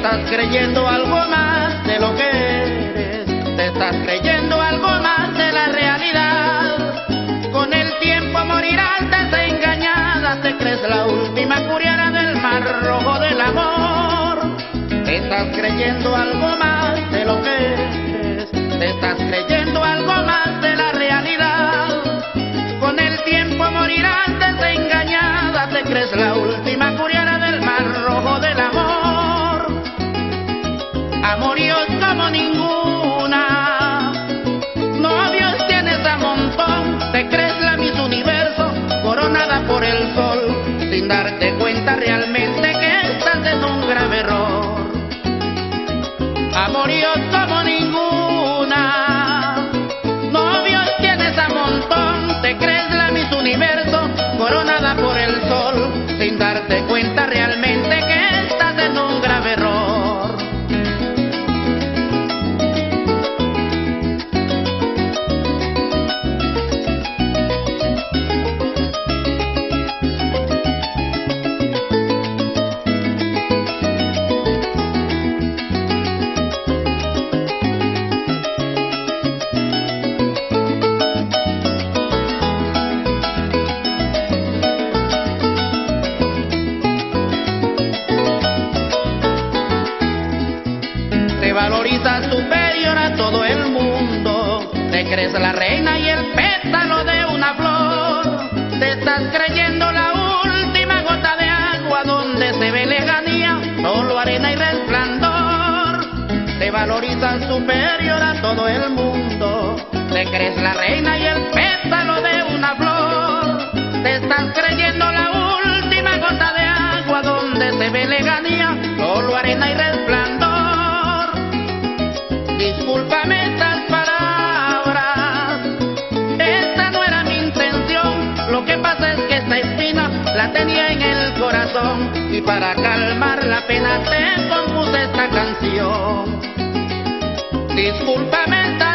estás creyendo algo más de lo que eres, te estás creyendo algo más de la realidad. Con el tiempo morirás desengañada, te crees la última curiara del mar rojo del amor. Te estás creyendo algo más de lo que eres, te estás creyendo algo más de la realidad. Con el tiempo morirás desengañada, te crees la última curiara del mar rojo del amor. Amoríos como ninguna, novios tienes a montón, te crees la Miss Universo, coronada por el sol, sin darte cuenta realmente que estás en un grave error. Amoríos como ninguna, novios tienes a montón, te crees la Miss Universo, coronada por el sol, sin darte cuenta realmente que estás en un grave error. Te valorizas superior a todo el mundo, te crees la reina y el pétalo de una flor. Te estás creyendo la última gota de agua donde se ve lejanía, solo arena y resplandor. Te valorizas superior a todo el mundo, te crees la reina y el pétalo de una flor. Te estás creyendo la última gota de agua donde se ve lejanía, solo arena y resplandor. Discúlpame estas palabras, esta no era mi intención. Lo que pasa es que esta espina la tenía en el corazón, y para calmar la pena te compuse esta canción. Discúlpame estas